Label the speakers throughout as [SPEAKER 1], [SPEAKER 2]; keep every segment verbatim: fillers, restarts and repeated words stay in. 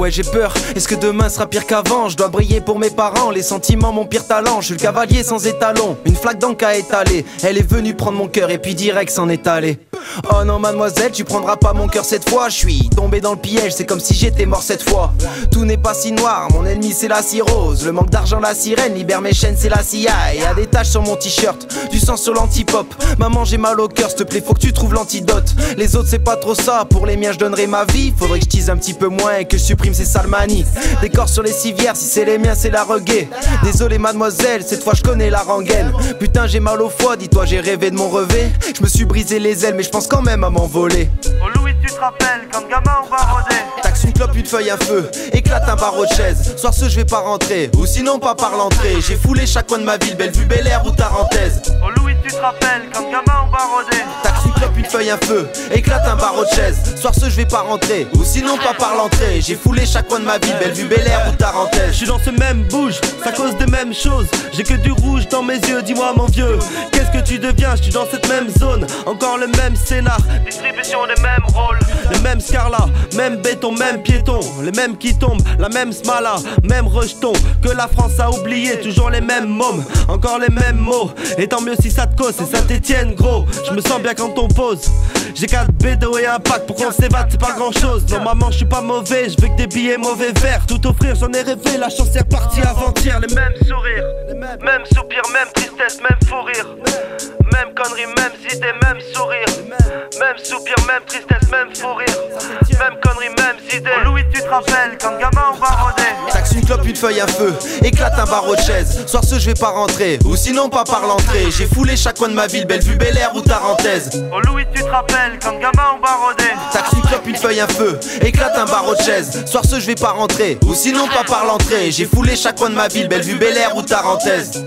[SPEAKER 1] ouais j'ai peur. Est-ce que demain sera pire qu'avant? Je dois briller pour mes parents, les sentiments mon pire talent. Je suis le cavalier sans étalon, une flaque d'encre à étaler. Elle est venue prendre mon cœur et puis direct s'en est allée. Oh non mademoiselle, tu prendras pas mon cœur cette fois. Je suis tombé dans le piège, c'est comme si j'étais mort cette fois. Tout n'est pas si noir, mon ennemi c'est la cirrhose. Le manque d'argent la sirène, libère mes chaînes c'est la C I A. Y'a des taches sur mon t-shirt, du sang sur l'antipop. Maman j'ai mal au cœur, s'il te plaît faut que tu trouves l'antidote. Les autres c'est pas trop ça, pour les miens je donnerai ma vie. Faudrait que je tease un petit peu moins et que je supprime ces salmanies. Des corps sur les civières, si c'est les miens c'est la reggae. Désolé mademoiselle, cette fois je connais la rengaine. Putain j'ai mal au foie, dis-toi j'ai rêvé de mon revêt. Je me suis brisé les ailes mais je pense quand même à m'envoler.
[SPEAKER 2] Oh Louis tu te rappelles quand gamin on va rôder.
[SPEAKER 1] Taxe une clope, une feuille, un feu, éclate un barreau de chaise. Soir ce je vais pas rentrer, ou sinon pas par l'entrée. J'ai foulé chaque coin de ma ville, Bellevue, Bel Air ou Tarentaise.
[SPEAKER 2] Oh Louis tu te rappelles quand gamin on va rôder.
[SPEAKER 1] Taxe une clope, une feuille, un feu, éclate un barreau de chaise. Soir ce je vais pas rentrer, ou sinon pas par l'entrée. J'ai foulé chaque coin de ma ville, Bellevue, Bel Air ou Tarentaise.
[SPEAKER 2] Je suis dans ce même bouge, ça cause des mêmes choses. J'ai que du rouge dans mes yeux, dis-moi mon vieux, qu'est-ce que tu deviens? Je suis dans cette même zone, encore le même scénar. Distribution des mêmes rôles, les mêmes scarlats, même béton, même piéton. Les mêmes qui tombent, la même smala, même rejeton que la France a oublié, toujours les mêmes mômes, encore les mêmes mots. Et tant mieux si ça te cause, c'est Saint-Etienne gros. Je me sens bien quand on pose. J'ai quatre bédos et un pack pour qu'on s'évade, c'est pas grand chose. Non maman je suis pas mauvais, je veux que des billets mauvais verts. Tout offrir, j'en ai rêvé, la chance est repartie avant-hier. Les mêmes sourires, même soupir, même tristesse, même fou rire. Même conneries, même idées, même sourire. Même soupir, même tristesse, même fou rire. Même conneries, même idées. Oh Louis tu te rappelles quand gamin on va rôder.
[SPEAKER 1] Taxe une clope, une feuille, un feu, éclate un barreau de chaise. Soir ce je vais pas rentrer, ou sinon pas par l'entrée. J'ai foulé chaque coin de ma ville, Bellevue, Bel Air ou Tarentaise.
[SPEAKER 2] Oh Louis tu te rappelles quand gamin on va rôder.
[SPEAKER 1] Taxe une clope, une feuille, un feu, éclate un barreau de chaise. Soir ce je vais pas rentrer, ou sinon pas par l'entrée. J'ai foulé chaque coin de ma ville, Bellevue, Bel Air ou Tarentaise.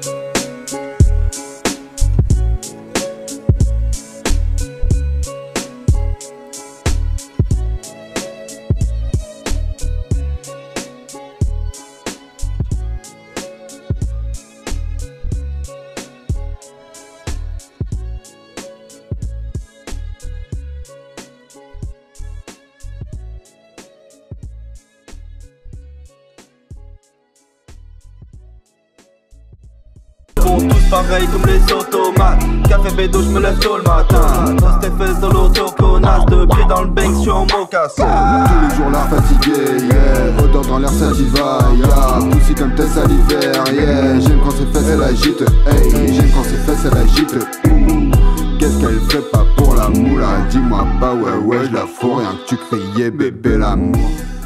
[SPEAKER 3] Tous pareils comme les automates. Café bédo, je me lève tôt le matin. Dans tes fesses dans l'auto, connasse. De pied dans le bang, je suis en mocassin.
[SPEAKER 4] Tous les jours là fatigué, yeah. Odeur dans l'air sativa, yeah. Poussi comme tes salivaires, yeah. J'aime quand ses fesses elle agite, hey. J'aime quand ses fesses elle agite. Qu'est-ce qu'elle fait pas pour la moula? Dis-moi bah ouais ouais je la fous, rien que tu criais bébé l'amour.